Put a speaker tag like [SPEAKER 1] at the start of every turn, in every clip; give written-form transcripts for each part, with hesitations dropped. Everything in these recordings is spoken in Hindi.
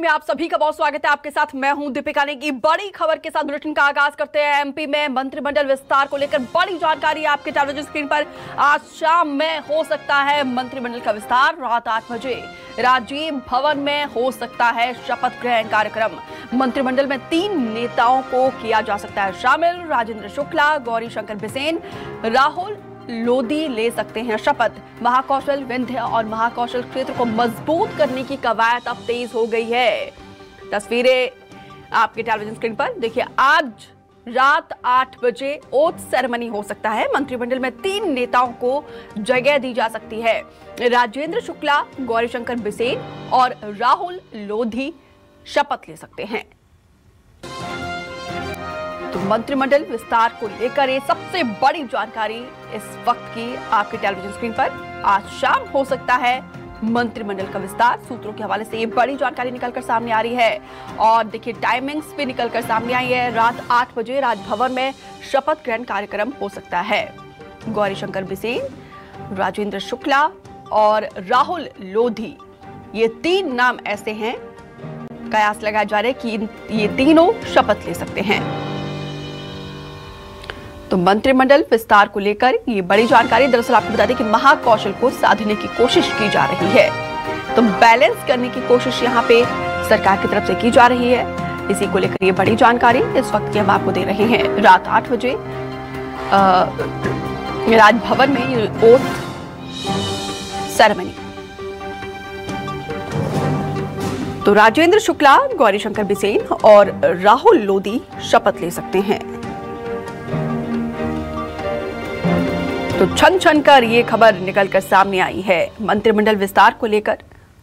[SPEAKER 1] में आप सभी का बहुत स्वागत है। आपके साथ मैं हूं दीपिका ने। की बड़ी खबर के साथ बुलेटिन का आगाज करते हैं। एमपी में मंत्रिमंडल विस्तार को लेकर बड़ी जानकारी आपके टेलीविजन स्क्रीन पर। आज शाम में हो सकता है मंत्रिमंडल का विस्तार। रात 8 बजे राजीव भवन में हो सकता है शपथ ग्रहण कार्यक्रम। मंत्रिमंडल में 3 नेताओं को किया जा सकता है शामिल। राजेंद्र शुक्ला, गौरीशंकर बिसेन, राहुल लोधी ले सकते हैं शपथ। महाकौशल विंध्य और महाकौशल क्षेत्र को मजबूत करने की कवायद अब तेज हो गई है। तस्वीरें आपके टेलीविजन स्क्रीन पर देखिए। आज रात 8 बजे ओथ सेरेमनी हो सकता है। मंत्रिमंडल में 3 नेताओं को जगह दी जा सकती है। राजेंद्र शुक्ला, गौरीशंकर बिसेन और राहुल लोधी शपथ ले सकते हैं। तो मंत्रिमंडल विस्तार को लेकर ये सबसे बड़ी जानकारी इस वक्त की आपके टेलीविजन स्क्रीन पर। आज शाम हो सकता है मंत्रिमंडल का विस्तार। सूत्रों के हवाले से ये बड़ी जानकारी निकलकर सामने आ रही है और देखिए टाइमिंग्स भी निकलकर सामने आई है। रात 8 बजे राजभवन में शपथ ग्रहण कार्यक्रम हो सकता है। गौरीशंकर बिसेन, राजेंद्र शुक्ला और राहुल लोधी, ये 3 नाम ऐसे हैं, कयास लगाया जा रहा है कि ये तीनों शपथ ले सकते हैं। तो मंत्रिमंडल विस्तार को लेकर ये बड़ी जानकारी। दरअसल आपको बता दें कि महाकौशल को साधने की कोशिश की जा रही है। तो बैलेंस करने की कोशिश यहाँ पे सरकार की तरफ से की जा रही है। इसी को लेकर ये बड़ी जानकारी इस वक्त की हम आपको दे रहे हैं। रात 8 बजे राजभवन में ये ओथ सेरेमनी। तो राजेंद्र शुक्ला, गौरीशंकर बिसेन और राहुल लोधी शपथ ले सकते हैं। तो छन छन कर ये खबर निकलकर सामने आई है मंत्रिमंडल विस्तार को लेकर।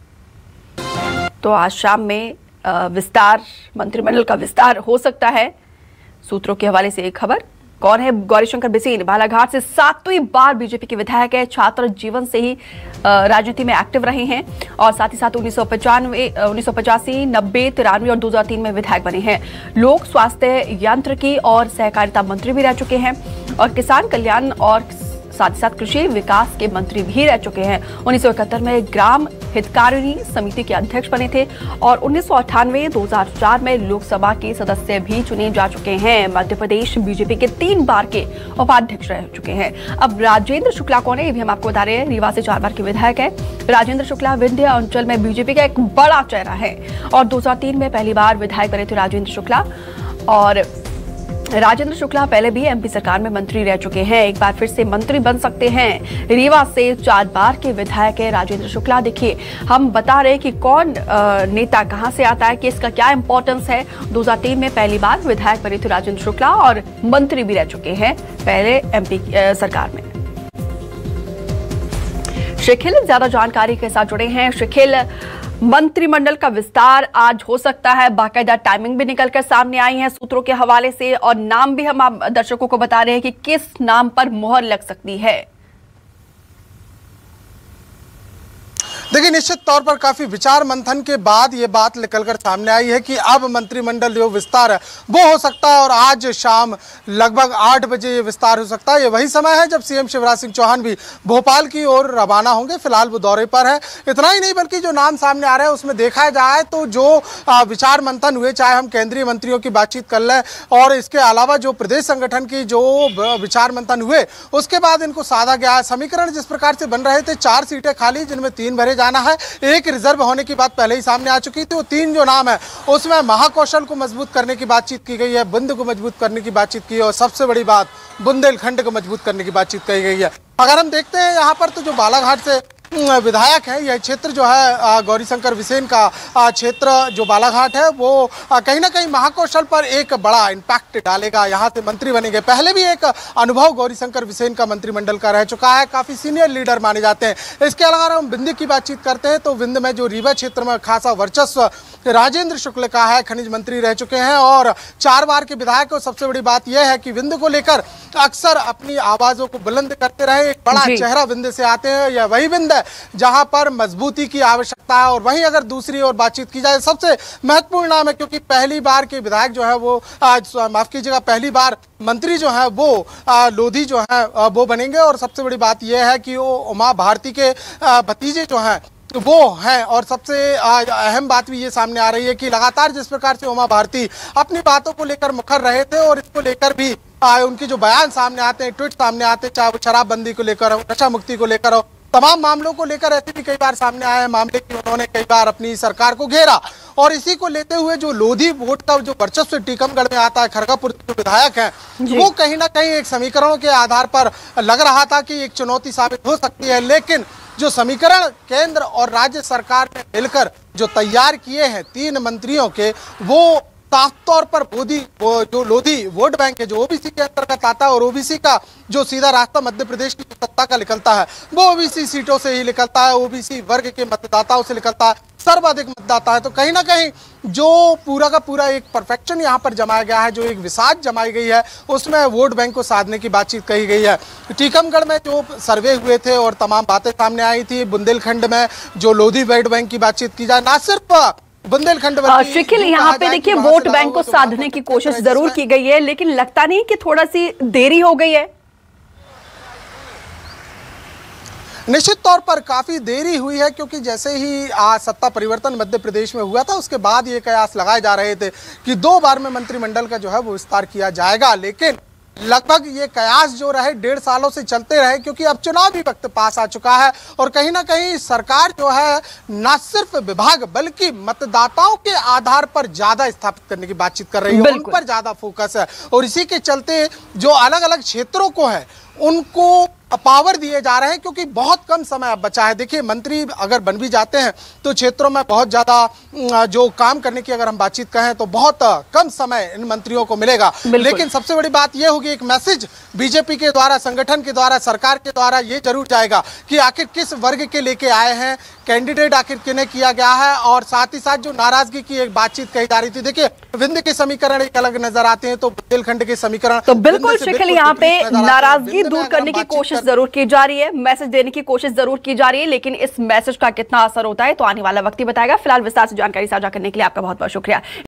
[SPEAKER 1] तो आज शाम में मंत्रिमंडल का विस्तार हो सकता है। सूत्रों के हवाले से एक खबर। कौन है गौरीशंकर बिसेन? बालाघाट से 7वीं बार बीजेपी के विधायक है। छात्र जीवन से ही राजनीति में एक्टिव रहे हैं और साथ ही साथ 1985, 1985, 90, 93 और 2003 में विधायक बने हैं। लोक स्वास्थ्य, यांत्रिकी और सहकारिता मंत्री भी रह चुके हैं और किसान कल्याण और साथ ही साथ कृषि विकास के मंत्री भी रह चुके हैं। 1971 में ग्राम हितकारिणी समिति के अध्यक्ष बने थे और 1998, 2004 में लोकसभा के सदस्य भी चुने जा चुके हैं। मध्य प्रदेश बीजेपी के 3 बार के उपाध्यक्ष रह चुके हैं। अब राजेंद्र शुक्ला कौन है ये भी हम आपको बता रहे हैं। रीवा से 4 बार के विधायक है। राजेंद्र शुक्ला विंध्य अंचल में बीजेपी का एक बड़ा चेहरा है और 2003 में पहली बार विधायक बने थे राजेंद्र शुक्ला। और राजेंद्र शुक्ला पहले भी एमपी सरकार में मंत्री रह चुके हैं। एक बार फिर से मंत्री बन सकते हैं। रीवा से 4 बार के विधायक है राजेंद्र शुक्ला। देखिए हम बता रहे हैं कि कौन नेता कहां से आता है, कि इसका क्या इंपॉर्टेंस है। 2003 में पहली बार विधायक बने थे राजेंद्र शुक्ला और मंत्री भी रह चुके हैं पहले एमपी सरकार में। शिखिल ज्यादा जानकारी के साथ जुड़े हैं। शिखिल, मंत्रिमंडल का विस्तार आज हो सकता है। बाकायदा टाइमिंग भी निकलकर सामने आई है सूत्रों के हवाले से और नाम भी हम आप दर्शकों को बता रहे हैं कि किस नाम पर मोहर लग सकती है।
[SPEAKER 2] देखिए निश्चित तौर पर काफी विचार मंथन के बाद ये बात निकलकर सामने आई है कि अब मंत्रिमंडल जो विस्तार है वो हो सकता है और आज शाम लगभग 8 बजे ये विस्तार हो सकता है। ये वही समय है जब सीएम शिवराज सिंह चौहान भी भोपाल की ओर रवाना होंगे। फिलहाल वो दौरे पर है। इतना ही नहीं बल्कि जो नाम सामने आ रहे हैं उसमें देखा जाए तो जो विचार मंथन हुए, चाहे हम केंद्रीय मंत्रियों की बातचीत कर लें और इसके अलावा जो प्रदेश संगठन की जो विचार मंथन हुए उसके बाद इनको साधा गया है। समीकरण जिस प्रकार से बन रहे थे, 4 सीटें खाली जिनमें 3 भरे जाना है, 1 रिजर्व होने की बात पहले ही सामने आ चुकी थी। वो 3 जो नाम है उसमें महाकौशल को मजबूत करने की बातचीत की गई है, बुंद को मजबूत करने की बातचीत की है और सबसे बड़ी बात बुंदेलखंड को मजबूत करने की बातचीत कही गई है। अगर हम देखते हैं यहाँ पर तो जो बालाघाट से विधायक है, यह क्षेत्र जो है गौरीशंकर बिसेन का क्षेत्र जो बालाघाट है वो कहीं ना कहीं महाकौशल पर एक बड़ा इम्पैक्ट डालेगा। यहाँ से मंत्री बनेंगे। पहले भी एक अनुभव गौरीशंकर बिसेन का मंत्रिमंडल का रह चुका है। काफ़ी सीनियर लीडर माने जाते हैं। इसके अलावा हम विंध्य की बातचीत करते हैं तो विंध्य में जो रीवा क्षेत्र में खासा वर्चस्व राजेंद्र शुक्ल का है। खनिज मंत्री रह चुके हैं और 4 बार के विधायक। और सबसे बड़ी बात यह है कि विंध्य को लेकर अक्सर अपनी आवाज़ों को बुलंद करते रहे। एक बड़ा चेहरा विंध्य से आते हैं। यह वही विंध्य जहां पर मजबूती की आवश्यकता है। और वहीं अगर दूसरी ओर बातचीत की जाए, सबसे महत्वपूर्ण नाम है क्योंकि पहली बार के विधायक जो है वो माफ कीजिएगा पहली बार मंत्री जो है वो लोधी जो है वो बनेंगे। और सबसे बड़ी बात यह है कि वो उमा भारती के भतीजे जो हैं वो है। और सबसे अहम बात भी ये सामने आ रही है कि लगातार जिस प्रकार से उमा भारती अपनी बातों को लेकर मुखर रहे थे और इसको लेकर भी उनके जो बयान सामने आते हैं, ट्वीट सामने आते हैं, चाहे वो शराबबंदी को लेकर हो, नशा मुक्ति को लेकर हो, तमाम मामलों को लेकर ऐसे भी कई बार सामने आए हैं मामले की उन्होंने कई बार अपनी सरकार को घेरा। और इसी को लेते हुए जो लोधी वोट का जो वर्चस्व टीकमगढ़ में आता है, खरगापुर के जो विधायक हैं वो कहीं ना कहीं एक समीकरणों के आधार पर लग रहा था कि एक चुनौती साबित हो सकती है, लेकिन जो समीकरण केंद्र और राज्य सरकार ने मिलकर जो तैयार किए हैं 3 मंत्रियों के, वो साफ तौर पर जो लोधी वोट बैंक है जो ओबीसी के अंतर्गत आता है और ओबीसी का जो सीधा रास्ता मध्य प्रदेश की सत्ता का निकलता है वो ओबीसी सीटों से ही निकलता है, ओबीसी वर्ग के मतदाताओं से निकलता है, सर्वाधिक मतदाता है। तो कहीं ना कहीं जो पूरा का पूरा एक परफेक्शन यहाँ पर जमाया गया है, जो एक विसाध जमाई गई है, उसमें वोट बैंक को साधने की बातचीत कही गई है। टीकमगढ़ में जो सर्वे हुए थे और तमाम बातें सामने आई थी, बुंदेलखंड में जो लोधी वोट बैंक की बातचीत की जाए, ना सिर्फ बुंदेलखंड
[SPEAKER 1] शिखिल यहाँ पे देखिए वोट बैंक को साधने की कोशिश जरूर की गई है, लेकिन लगता नहीं कि थोड़ा सी देरी हो गई है।
[SPEAKER 2] निश्चित तौर पर काफी देरी हुई है, क्योंकि जैसे ही आज सत्ता परिवर्तन मध्य प्रदेश में हुआ था उसके बाद ये कयास लगाए जा रहे थे कि 2 बार में मंत्रिमंडल का जो है वो विस्तार किया जाएगा, लेकिन लगभग ये कयास जो रहे 1.5 सालों से चलते रहे, क्योंकि अब चुनावी वक्त पास आ चुका है और कहीं ना कहीं सरकार जो है न सिर्फ विभाग बल्कि मतदाताओं के आधार पर ज्यादा स्थापित करने की बातचीत कर रही है, उन पर ज्यादा फोकस है। और इसी के चलते जो अलग अलग क्षेत्रों को है उनको पावर दिए जा रहे हैं, क्योंकि बहुत कम समय अब बचा है। देखिए मंत्री अगर बन भी जाते हैं तो क्षेत्रों में बहुत ज्यादा जो काम करने की अगर हम बातचीत कहें तो बहुत कम समय इन मंत्रियों को मिलेगा। लेकिन सबसे बड़ी बात यह होगी, एक मैसेज बीजेपी के द्वारा, संगठन के द्वारा, सरकार के द्वारा ये जरूर जाएगा कि आखिर किस वर्ग के लेके आए हैं, कैंडिडेट आखिर किन्हें किया गया है। और साथ ही साथ जो नाराजगी की एक बातचीत कही जा रही थी, देखिए विंध्य के समीकरण एक अलग नजर आते हैं तो बुंदेलखंड के समीकरण
[SPEAKER 1] तो बिल्कुल शिखिल यहाँ पे नाराजगी दूर करने की कोशिश जरूर की जा रही है, मैसेज देने की कोशिश जरूर की जा रही है, लेकिन इस मैसेज का कितना असर होता है तो आने वाला वक्त ही बताएगा। फिलहाल विस्तार से जानकारी साझा करने के लिए आपका बहुत बहुत शुक्रिया।